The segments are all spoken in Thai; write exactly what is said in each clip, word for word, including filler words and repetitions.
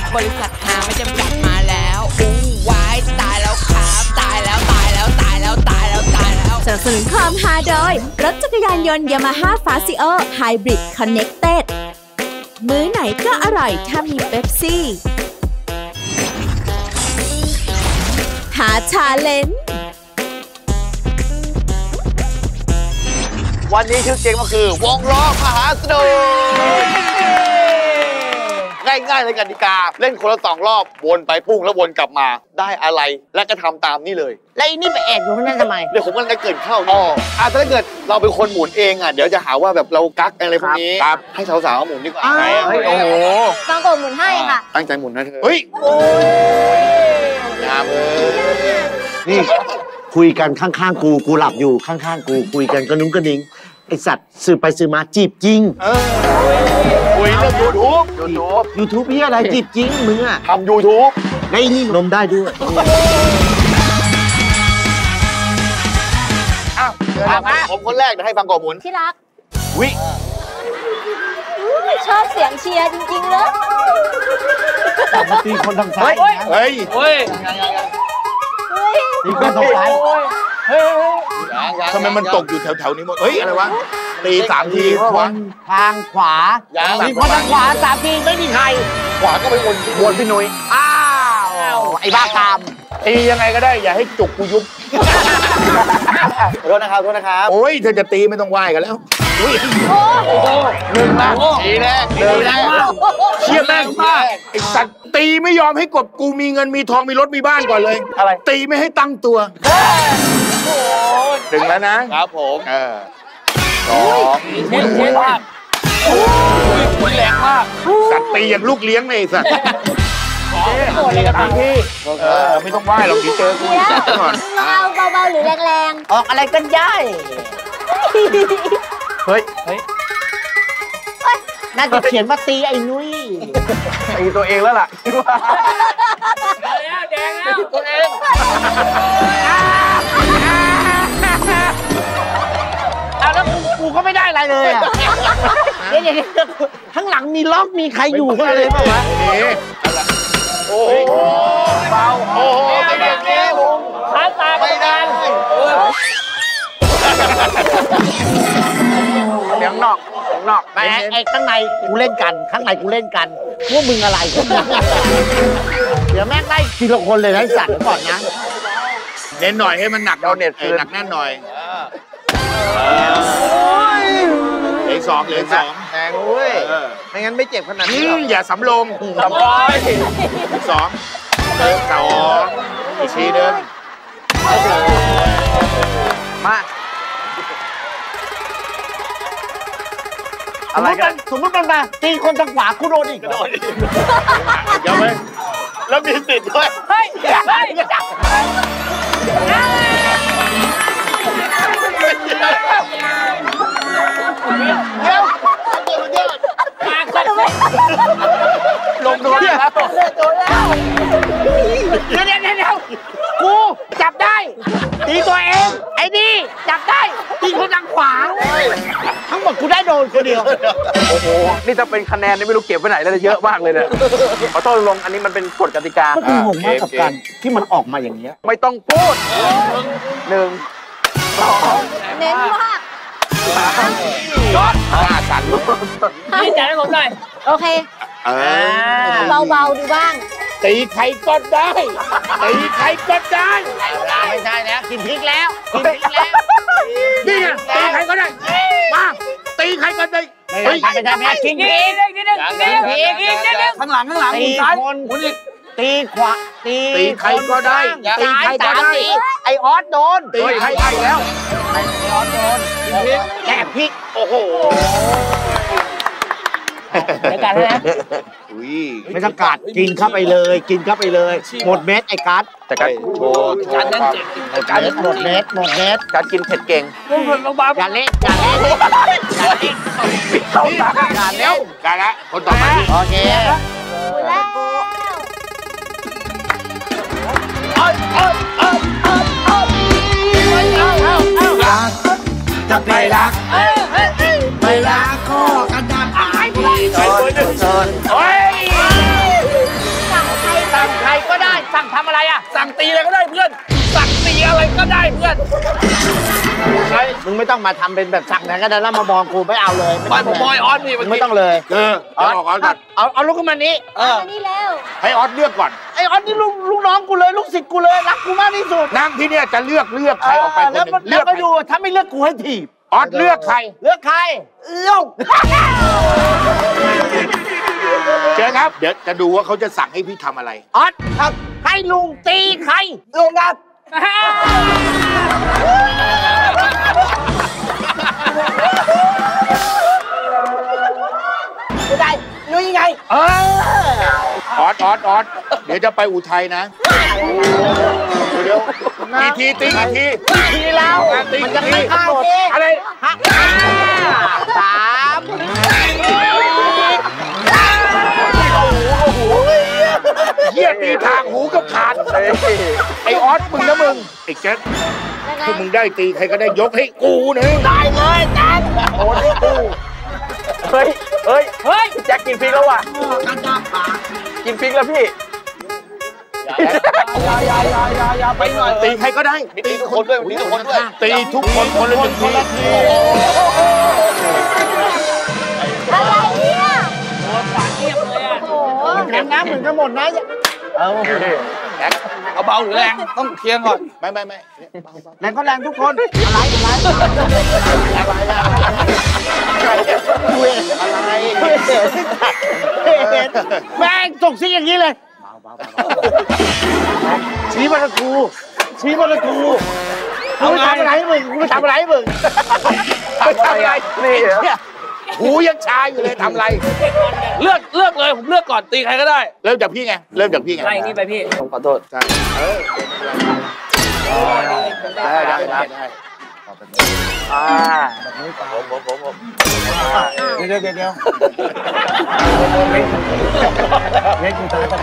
บริษัทหาไม่จำกัดมาแล้วอู้วายตายแล้วครับตายแล้วตายแล้วตายแล้วตายแล้วตายแล้วสนับสนุนความฮาโดยรถจักรยานยนต์ Yamaha Fazio Hybrid Connected มื้อไหนก็อร่อยถ้ามีเป๊ปซี่หาชาเลนจ์วันนี้ชื่อเจ๋งก็คือวงล้อมหาสนุกง่ายๆเลยกติกาเล่นคนละสองรอบวนไปปุ้งแล้ววนกลับมาได้อะไรและก็ทำตามนี่เลยแล้วอีนี่ไปแอบอยู่นั่นทำไมเดี๋ยวผมกำลังจะเกิดเข้าอ๋ออ่ะถ้าเกิดเราเป็นคนหมุนเองอ่ะเดี๋ยวจะหาว่าแบบเรากักอะไรพวกนี้ให้สาวๆหมุนดีกว่าไหนโอ้โหบางโกหมุนให้ค่ะตั้งใจหมุนนะเธอเฮ้ยงามเลยนี่คุยกันข้างๆกูกูหลับอยู่ข้างๆกูคุยกันกระนุ้งกระนิ้งไอสัตว์ซื้อไปซื้อมาจีบจริงเออคุยเรื่องยูทูบยูทูบยูทูบพี่อะไรจีบจริงมึงอะทำยูทูบในนี่นมได้ด้วยอ้าวผมคนแรกเดี๋ยวให้ฟังก่อนหมุนที่รักวิชอบเสียงเชียร์จริงๆเลยมาตีคนทางซ้ายเฮ้ยเฮ้ยตีคนทางซ้ายเฮ้ยทำไมมันตกอยู่แถวๆนี้หมดเฮ้ยอะไรวะตีสามทีคนทางขวาตีคนทางขวาสามทีไม่มีใครขวาก็ไปวนวนพี่นุ้ยอ้าวไอ้บ้ากามตียังไงก็ได้อย่าให้จุกกูยุบโทษนะครับโทษนะครับโอ้ยเธอจะตีไม่ต้องไหว้กันแล้วอุ้ยหนึ่งนะทีแรกทีแรกเชี่ยแม่งมากไอ้สัตว์ตีไม่ยอมให้กบกูมีเงินมีทองมีรถมีบ้านก่อนเลยอะไรตีไม่ให้ตั้งตัวถึงแล้วนะครับผมเออสองเช่นเช่นมากโอ้ยแรงมากสัตว์ตีอย่างลูกเลี้ยงเลยสัตว์ตีกันพี่เออไม่ต้องไหว้หรอกดีเจอกูก่อนเบาๆหรือแรงๆออกอะไรกันได้เฮ้ยเฮ้ยน่าจะเขียนว่าตีไอ้นุ้ยตีตัวเองแล้วล่ะคิดว่าแล้วแดงแล้วตัวเองเอาแล้วกูก็ไม่ได้อะไรเลยอ่ะเดี๋ยวๆข้างหลังมีล็อกมีใครอยู่ก็เลยป่ะวะโอ้โหเบาโอ้โหไม่ได้เลี้ยงขาตาไม่ได้เดี๋ยวนอกเดี๋ยวนอกแต่ไอ้ข้างในกูเล่นกันข้างในกูเล่นกันพวกมึงอะไรเดี๋ยวแม่งไล่ทีละคนเลยนะสัตว์ก่อนนะเน้นหน่อยให้มันหนักเราเน็ตหนักแน่นหน่อยเหลือสองเหลือสองแทงเว้ยไม่งั้นไม่เจ็บขนาดนี้อย่าสำลงสำลอยสองเติมสองอีกทีเดินมาอะไรกันสมมติมันมาตีคนทางขวากูโดนอีกโดนอีกเดี๋ยวไหมแล้วมีติดด้วยเฮ้ยเฮ้ยเดี๋ยวมาก็ลงโดนแล้วโดนแล้วเดี๋ยวเดี๋ยวเดี๋ยวกูจับได้ตีตัวเองไอ้นี่จับได้ตีคนทางขวาทั้งหมดกูได้โดนคนเดียวโอ้โหนี่จะเป็นคะแนนนี่ไม่รู้เก็บไว้ไหนแล้วเยอะมากเลยเนี่ยขอโทษลงอันนี้มันเป็นกฎกติกาก็คืองงมากกับการที่มันออกมาอย่างเงี้ยไม่ต้องพูดหนึ่งสองเน้นมากยอดห้าสันให้จ่ายให้ผมหน่อยโอเคเบาๆดูบ้างตีใครก็ได้ตีใครก็ได้ไม่ใช่แล้วกินพริกแล้วกินพริกแล้วนี่ไงตีใครก็ได้มาตีใครก็ได้ไม่ได้ไม่ได้ไม่ได้กินพริกกินพริกกินพริกกินพริกข้างหลังข้างหลังตีคนตีขวาตีตีใครก็ได้ตีใครก็ได้ไอออสโดนตีใครได้แล้วไอออสโดนกินพริกแกะพริกโอ้โหในการนะไม่ต้องกัดกินเข้าไปเลยกินเข้าไปเลยหมดเม็ดไอ้กัดแต่กัดโชว์กัดนั่นเจ็บกัดหมดเม็ดหมดเม็ดกัดกินเผ็ดเก่งอย่าเล่นอย่าเล่นอย่าเล่นเข้าตากัดแล้วกัดละคนต่อไปโอเคจะไปรักไปรักก็กันดำอายพี่โดนโดนโอ้ยอะไรอ่ะสั่งตีอะไรก็ได้เพื่อนสั่งตีอะไรก็ได้เพื่อนมึงไม่ต้องมาทำเป็นแบบสั่งไหนก็ได้แล้วมามองกูไม่เอาเลยบอยผมบอยออสนี่มึงไม่ต้องเลยเออเอาออกก่อนก่อนเอาเอาลูกขึ้นมานี้เออนี่แล้วให้ออสเลือกก่อนไอ้ออสนี่ลูกลูกน้องกูเลยลูกศิษย์กูเลยรักกูมากที่สุดนั่งที่เนี่ยจะเลือกเลือกใครออกไปคนหแล้วนึ่งแล้เลืวอกก็ใครดูถ้าไม่เลือกกูให้ถีบออสเลือกใครเลือกใครเอื้องเชิญครับ เดี๋ยวจะดูว่าเขาจะสั่งให้พี่ทำอะไรออสครับให้ลุงตีใครลุงครับไม่ได้ลุยยังไงเออออสออสออสเดี๋ยวจะไปอุทัยนะเดี๋ยวอีกทีตีอีกทีทีแล้วตีมันอีจะกไม่ทีฆ่าเองอะไรห้าสามโอ้โหเหี้ยตีทางหูกับขาดไอออสมึงนะมึงไอแจ๊คถ้ามึงได้ตีใครก็ได้ยกให้กูนะได้เลยแจ๊คโอ้นี่กูเฮ้ยเฮ้ยเฮ้ยแจ็คกินพริกแล้วว่ะกินพริกแล้วพี่อย่าอย่าอย่าอย่าอย่าไปหน่อยตีใครก็ได้ตีทุกคนด้วยตีทุกคนด้วยตีทุกคนคนละหนึ่งทีอะไรเนี่ยโอ้โหแข่งน้ำเหมือนกันหมดนะเอาเอาเบาหรือแรงต้องเคลียร์ก่อนไม่ไม่ไม่แรงก็แรงทุกคนอะไรอะไรอะไรอะไรแม่งส่งซิอย่างนี้เลยชี้มาทางกูชี้มาทางกูกูไม่ทำอะไรให้มึงกูไม่ทำอะไรให้มึงทำอะไรนี่หูยังชาอยู่เลยทำอะไรเลือกเลือกเลยผมเลือกก่อนตีใครก็ได้เริ่มจากพี่ไงเริ่มจากพี่ไงไล่นี่ไปพี่ผมขอโทษใช่เออได้ได้ได้ได้อ่าผมผมผมผมเดี๋ยวเดี๋ยวเดี๋ยวเล่นกูท้าทำไม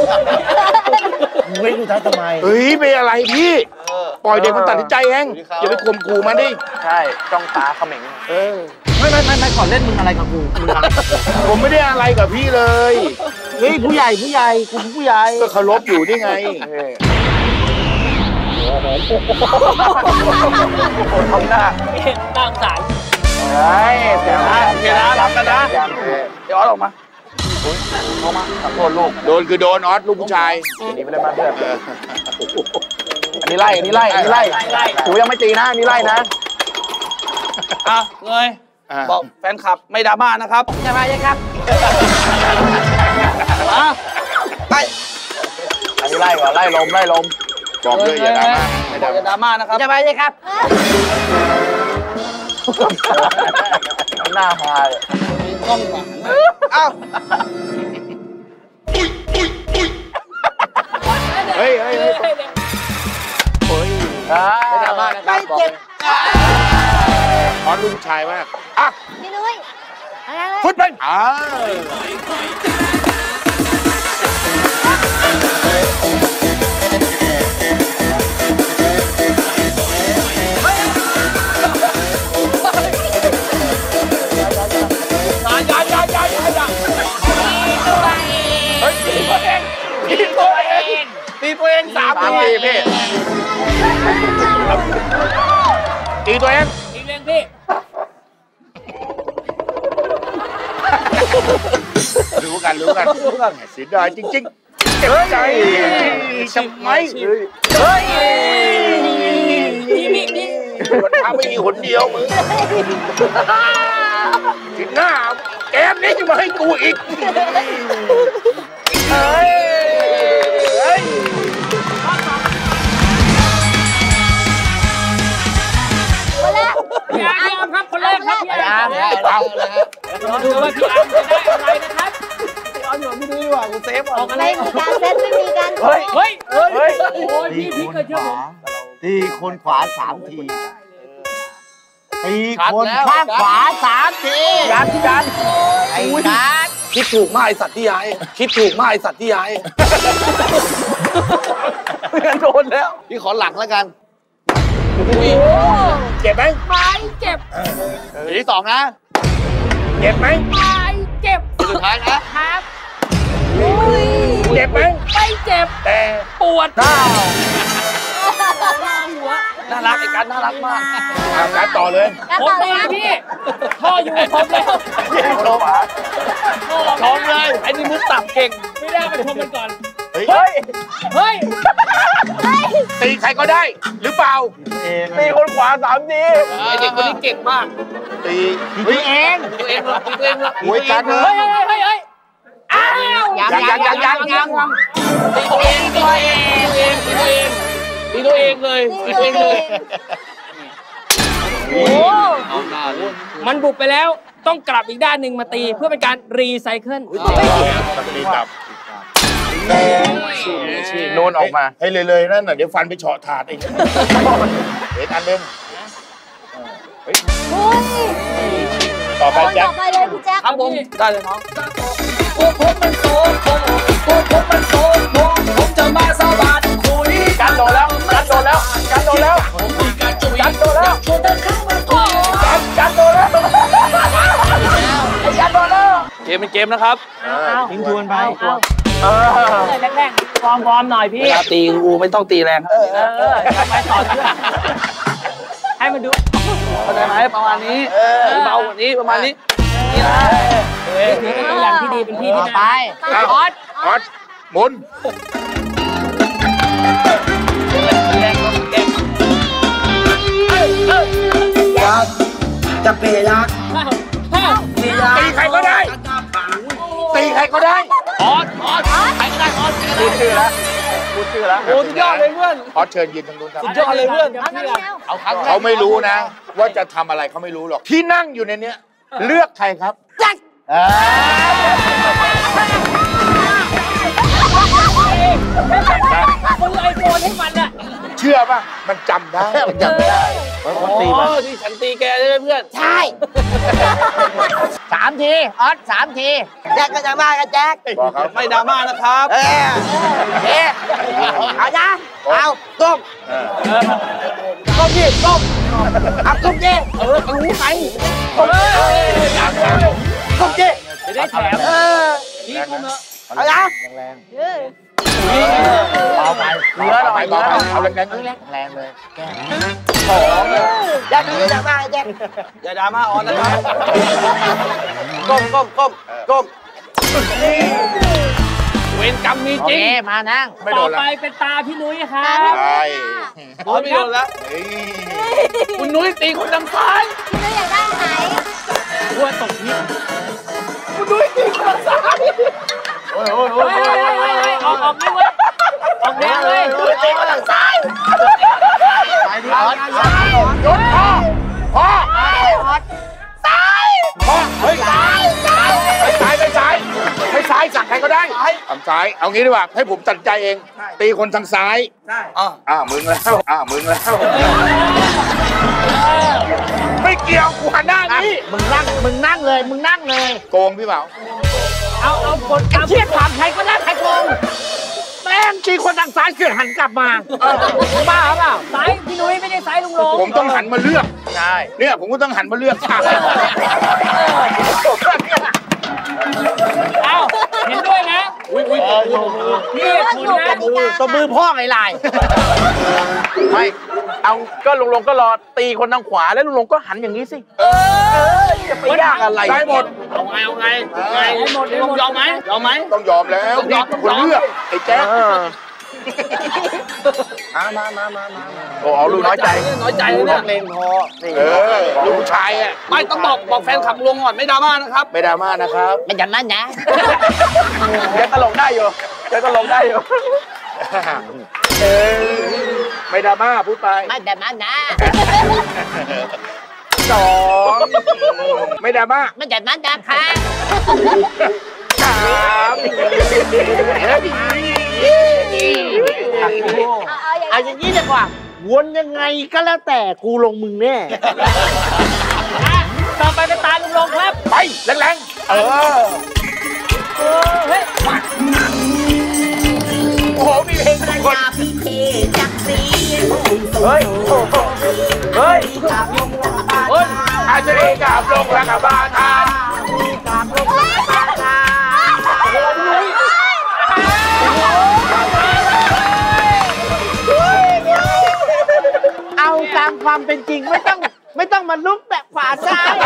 เล่นกูท้าทำไมเฮ้ยเป็นอะไรพี่ปล่อยเด็กมันตัดสินใจเองอย่าไปข่มขู่มันดิใช่จ้องตาเขม็งเออไม่ไม่ไม่ไม่ขอเล่นมึงอะไรกับกูมึงอะไรผมไม่ได้อะไรกับพี่เลยเฮ้ยผู้ใหญ่ผู้ใหญ่กูผู้ใหญ่ก็เคารพอยู่นี่ไงทำหน้าตั้งสารเฮ้ยเดี๋ยวนะโอเคนะรับกันนะเดี๋ยวออสออกมาออกมาขอโทษลูกโดนคือโดนออสลูกผู้ชายหนีไปเลยมาเพื่อนอันนี้ไล่อันนี้ไล่อันนี้ไล่ถูยังไม่ตีนะอันนี้ไล่นะอ่ะเงยบอกแฟนคลับไม่ดราม่านะครับจะมายังครับอ่ะไล่อันนี้ไล่ก่อนไล่ลมไล่ลมบอกเลยอย่าดราม่าไม่บดอรากอย่าดราม่านะครับจะมายังครับหน้าพาเลยมีกล้องหลังเอ้าเฮ้ยเฮ้ยเฮ้ยไม่ดราม่านะครับไม่เจ็บออสลูกผู้ชายมากอ่ะพี่นุ้ยอะไรเลยฟุตบอลอ่าอย่าอย่าอย่าอย่าอย่าเฮ้ยตีตัวเองตีตัวเองตีตัวเองสามทีพี่ตีตัวเองตีเองพี่รู้กันรู้กันรู้กันเสียดายจริงๆเก็บใจทำไมเฮ้ยมันทำไม่มีหนเดียวมึงถึงหน้าแกมนี้จะมาให้กูอีกเฮ้ยเฮ้ยคนแรกพี่อาร์มครับคนแรกครับพี่อาร์มเอาเลยฮะมาดูว่าพี่อาร์มจะได้อะไรนะครับเอาอยู่ไม่ดีกว่ากูเซฟอ่ะไม่มีการเซตไม่มีการเฮ้ยเฮ้ยเฮ้ยเฮ้ยโอ้ยพี่พี่เกิดเชื่อผมตีคนขวาสามทีตีคนข้างขวาสามทีการที่การไอ้การคิดถูกมากไอสัตว์ที่ย้ายคิดถูกมากไอสัตว์ที่ย้ายไม่งั้นโดนแล้วพี่ขอหลังแล้วกันเจ็บไหมไม่เจ็บทีที่สองนะเจ็บไหมไม่เจ็บสุดท้ายนะครับเจ็บไหมไม่เจ็บแต่ปวดน่าหัวน่ารักไอ้กันน่ารักมากทำการต่อเลยผมเองพี่พ่ออยู่ชมแล้วชมชมเลยไอ้นี่มุกต่ำเก่งไม่ได้ไปชมกันก่อนเฮ้ยเฮ้ยเฮ้ยตีใครก็ได้หรือเปล่าตีคนขวาสามทีไอ้เด็กคนนี้เก่งมากตีตีเองตีตัวเองเหรอตีตัวเองเหรอหวยกันเลเฮ้ยยเฮ้ยเฮ้ยเฮ้ยอ้าวยังยังยังยังยังตีตัวเองตีตัวเองตีตัวเองตีตัวเองเลยตีตัวเองเลยโอ้มันบุกไปแล้วต้องกลับอีกด้านหนึ่งมาตีเพื่อเป็นการรีไซเคิลตีกลับโนนออกมาให้เลยๆนั่นน่ะเดี๋ยวฟันไปเฉาะถาดอีกเด็กอันหนึ่งต่อไปแจ็คต่อไปเลยพี่แจ๊คครับผมได้เลยน้องพวกผมมันโตโตพวกผมมันโตโตผมจะมาสวัสดคุยกันโดนแล้วกันโดนแล้วกันโดนแล้วกันโดนแล้วกันกันโดนแล้วกันโดนแล้วเกมเป็นเกมนะครับทิ้งทวนไปเออแรกๆฟอร์มฟอร์มหน่อยพี่เวลาตีกูไม่ต้องตีแรงครับเออทำไมต่อเนื่องให้มันดูเข้าใจไหมประมาณนี้เบากว่านี้ประมาณนี้นี่นะถือเป็นตัวอย่างที่ดีเป็นพี่ที่ไปน่าออสออสหมุนแรงก็เก่งจะเปย์ยักษ์ตีใครก็ได้ตีใครก็ได้ออสออสใครก็ได้ออสพูดชื่อแล้วพูดชื่อแล้วโอ้สุดยอดเลยเพื่อนออสเชิญยืนทางนู้นครับสุดยอดเลยเพื่อนเอาเขาไม่รู้นะ ว่าจะทำอะไรเขาไม่รู้หรอกที่นั่งอยู่ในเนี้ยเลือกใครครับซื้อไอโฟนให้มันอะเชื่อป่ะมันจำได้มันจำได้โอ้ที่ฉันตีแกใช่ไหมเพื่อนใช่สามทีออสสามทีแจ็คก็จะมากันแจ็คบอกเขาไม่ดราม่านะครับเออเอ๊ะเอานะเอาก้มเออก้มดิก้มเอาก้มดิเออรู้ไหมก้มดิจะได้แถมเออพี่คุณเนอะเอานะเบาไปเนื้อหน่อยเบาไปเอาแรงๆแรงเลยแจ็คนี่จะมาแจ็คอย่าดราม่าออนนะครับก้มก้มก้มก้มเวรกรรมมีโอจริเคงมานั่งไม่โดต่อนละไปเป็นตาพี่นุ้ยครับใช่อ๋อไม่โดนแล้วเฮ้ยคุณนุ้ยตีคนทางซ้ายพี่นุ้ยอยากได้ไหนหัวตกพิษคุณนุ้ยตีคนทางซ้ายโอ้ยโอ้ยโอ้เฮ้ยยเฮ้ยเฮ้ยเฮ้ยออกออกไม่เว้ยออกแดงเลยตีมาทางซ้ายไปดิออสหยุดพ่อพ่อซ้ายพ่อเฮ้ยซ้ายซ้ายไปซ้ายไปซ้ายไปซ้ายสั่งใครก็ได้ทำซ้ายเอางี้ดีกว่าให้ผมตัดใจเอง ตีคนทางซ้ายอ่ะอ้าวมึงแล้วอ้าวมึงแล้วไม่เกี่ยวกูหันหน้านี้มึงนั่งมึงนั่งเลยมึงนั่งเลยโกงพี่เปล่าเอาเอากดไอ้เชี่ยถามใครก็ได้ใครโกงแม่งตีคนทางซ้ายเสือกหันกลับมาบ้าเปล่าซ้ายพี่นุ้ยไม่ได้ซ้ายลุงลงผมต้องหันมาเลือกใช่เนี่ยผมก็ต้องหันมาเลือกฉากเอาเห็นด้วยนะอุ้ยอุ้ยพี่คุณนะตัวมือพ่อไงลายไม่เอาก็ลุงลงก็รอตีคนทางขวาแล้วลุงลงก็หันอย่างนี้สิเออจะไปยากอะไรได้หมดเอาไงเอาไงเอาไงลุงยอมไหมยอมไหมต้องยอมแล้วนี่คนเลือกไอ้แจ๊คมามามามามาโอ้เอาลูกน้อยใจน้อยใจเลยเนี่ยเลงพอเออลูกผู้ชายอ่ะไม่ต้องบอกบอกแฟนขับลงก่อนไม่ดราม่านะครับไม่ดราม่านะครับมันอย่างนั้นนะแกตลกได้อยู่แกตลกได้อยู่เออไม่ดราม่าพูดไปมันอย่างนั้นนะสองไม่ดราม่ามันอย่างนั้นนะค่ะสามเฮ้ยเอาเอาอย่างเอาอย่างนี้ดีกว่าวนยังไงก็แล้วแต่กูลงมึงแน่ต่อไปเป็นตาลุงลงครับไปแรงๆเออเออเฮ้ยโอ้โหมีเพลงทุกคนเฮ้ยเฮ้ยเฮ้ยอาจจะได้กับลงรักบาทานความเป็นจริงไม่ต้องไม่ต้องมาลุกแบบขวาซ้าย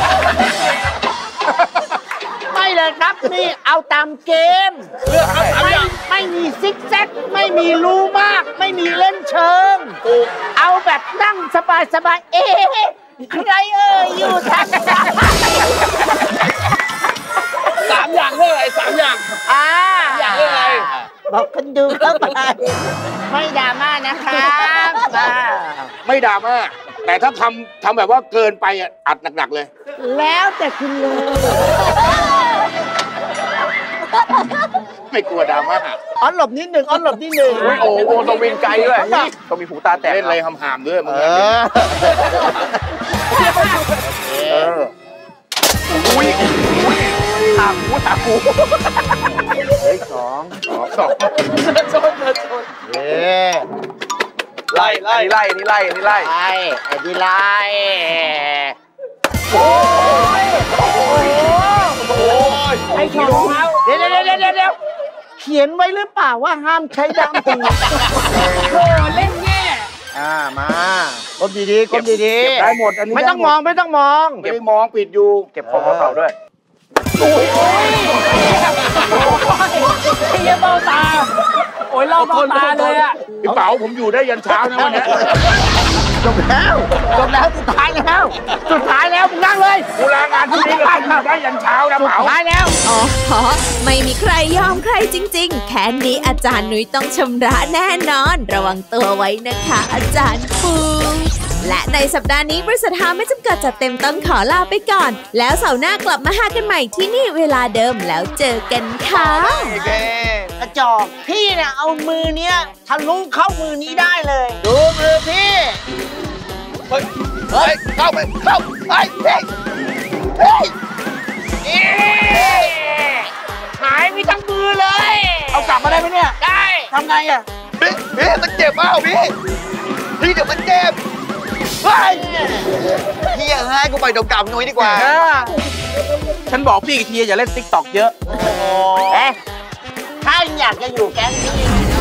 ไม่เลยครับนี่เอาตามเกมไม่ไม่มีซิกแซกไม่มีรู้มาก ไม่มีเล่นเชิง เอาแบบนั่งสบายสบายเอ๊ะใครเอ่ยอยู่ทางซ้ายสามอย่างเท่าไหร่สามอย่างอ่าอย่างเท่าไหร่บอกคนดูเข้าไปไม่ดราม่านะครับไม่ดราม่าแต่ถ้าทำทำแบบว่าเกินไปอ่ะอัดหนักๆเลยแล้วแต่คุณเลยไม่กลัวดราม่าอ้อนหลบนิดหนึ่งอ้อนหลบนิดหนึ่งโอ้โหต้องวิ่งไกลด้วยต้องมีหูตาแตกเล่นอะไรหำๆด้วยมึงเออเอออุ้ยอุ้ยถามหูถามหูเฮ้ยสองสองสองชนชนชนเอ๊ะไล่ไล่ไล่นี่ไล่นี่ไล่ไล่ไอ้ที่ไล่ให้ชมเขาเดี๋ยวเดี๋ยวเดี๋ยวเดี๋ยวเขียนไว้หรือเปล่าว่าห้ามใช้ดำตีโอ้เล่นแง่อ่ามาก้มดีๆก้มดีเก็บได้หมดอันนี้ๆไม่ต้องมองไม่ต้องมองไม่ได้มองปิดอยู่เก็บของกระเป๋าด้วยพี่เบ้าตา โอ้ยเล่าเบ้าตาเลยอ่ะพี่เป๋าผมอยู่ได้ยันเช้านะวันนี้จบแล้วจบแล้วสุดท้ายแล้วสุดท้ายแล้วมึงนั่งเลยกูลางานที่นี้เลยอยู่ได้ยันเช้านะสุดเป๋าท้ายแล้วอ๋อ ไม่มีใครยอมใครจริงๆ แค่นี้อาจารย์นุ้ยต้องชำระแน่นอน ระวังตัวไว้นะคะ อาจารย์ฟูและในสัปดาห์นี้บริษัทฮาไม่จำกัดจัดเต็มต้องขอลาไปก่อน แล้วเสาร์หน้ากลับมาหากันใหม่ที่นี่เวลาเดิมแล้วเจอกันค่ะโอเคกระจอกพี่เนี่ยเอามือเนี้ยทะลุเข้ามือนี้ได้เลย ดูมือพี่เฮ้ยเฮ้ยเข้าไปเข้าเฮ้ยเฮ้ยเฮ้ยหายไปทั้งมือเลยเอากลับมาได้ไหมเนี่ยได้ทำไงอ่ะพี่พี่มันเจ็บเปล่าพี่พี่เดี๋ยวมันเจ็บเฮ้ยพี่อย่าให้กูไปดมกลับนุ้ยดีกว่าฉันบอกพี่อีกทีอย่าเล่นติ๊กต็อกเยอะเอ๊ะถ้าอยากจะอยู่แก๊งนี้